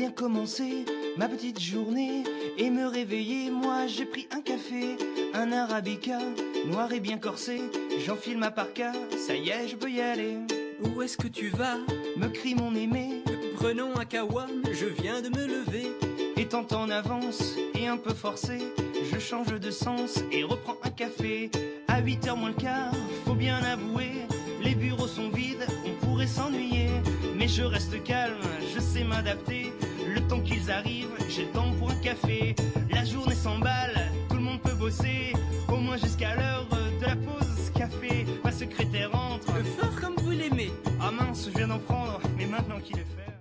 bien commencer ma petite journée et me réveiller. Moi j'ai pris un café, un arabica, noir et bien corsé. J'enfile ma parka, ça y est je peux y aller. Où est-ce que tu vas? Me crie mon aimé. Prenons un kawa, je viens de me lever. Étant en avance et un peu forcé, je change de sens et reprends un café. À 8h moins le quart, faut bien avouer, les bureaux sont vides, on pourrait s'ennuyer. Mais je reste calme, je sais m'adapter. Le temps qu'ils arrivent, j'ai le temps pour un café. La journée s'emballe, tout le monde peut bosser, au moins jusqu'à l'heure de la pause café. Ma secrétaire entre, Fort comme vous l'aimez. ah mince, je viens d'en prendre, mais maintenant qu'il est fait.